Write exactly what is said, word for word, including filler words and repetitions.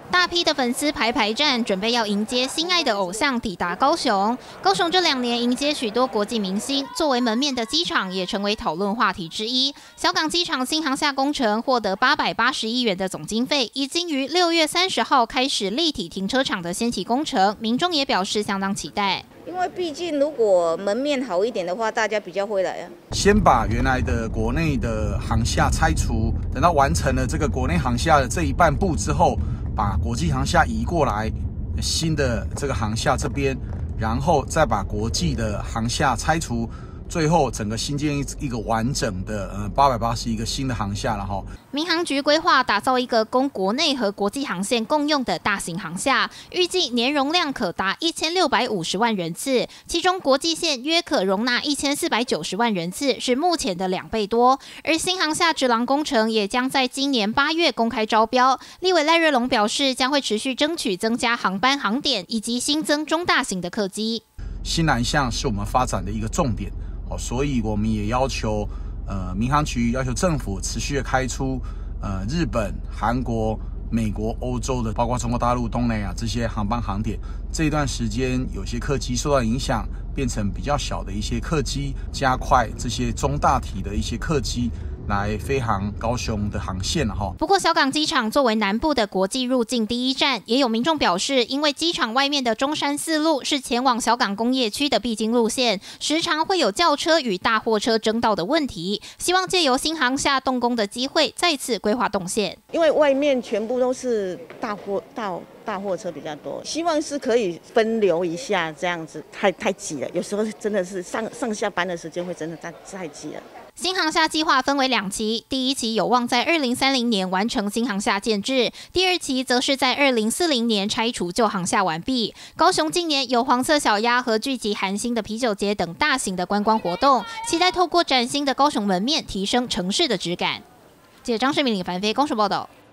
大批的粉丝排排站，准备要迎接心爱的偶像抵达高雄。高雄这两年迎接许多国际明星，作为门面的机场也成为讨论话题之一。小港机场新航厦工程获得八百八十亿元的总经费，已经于六月三十号开始立体停车场的先期工程，民众也表示相当期待。 因为毕竟，如果门面好一点的话，大家比较会来啊。 先把原来的国内的航厦拆除，等到完成了这个国内航厦的这一半部之后，把国际航厦移过来，新的这个航厦这边，然后再把国际的航厦拆除。 最后，整个新建一一个完整的呃八百八十一个新的航厦了哈。 民航局规划打造一个供国内和国际航线共用的大型航厦，预计年容量可达一千六百五十万人次，其中国际线约可容纳一千四百九十万人次，是目前的两倍多。而新航厦直廊工程也将在今年八月公开招标。立委赖瑞隆表示，将会持续争取增加航班航点，以及新增中大型的客机。 新南向是我们发展的一个重点。 哦，所以我们也要求，呃，民航局要求政府持续的开出，呃，日本、韩国、美国、欧洲的，包括中国大陆、东南亚这些航班航点。这一段时间，有些客机受到影响，变成比较小的一些客机，加快这些中大体的一些客机。 来飞航高雄的航线了哈。 不过，小港机场作为南部的国际入境第一站，也有民众表示，因为机场外面的中山四路是前往小港工业区的必经路线，时常会有轿车与大货车争道的问题。希望借由新航厦动工的机会，再次规划动线。 因为外面全部都是大货大大货车比较多，希望是可以分流一下，这样子太太挤了。有时候真的是上上下班的时间会真的太太挤了。 新航厦计划分为两期，第一期有望在二零三零年完成新航厦建制，第二期则是在二零四零年拆除旧航厦完毕。高雄近年有黄色小鸭和聚集韩星的啤酒节等大型的观光活动，期待透过崭新的高雄门面提升城市的质感。记者张世明、李凡飞公署报道。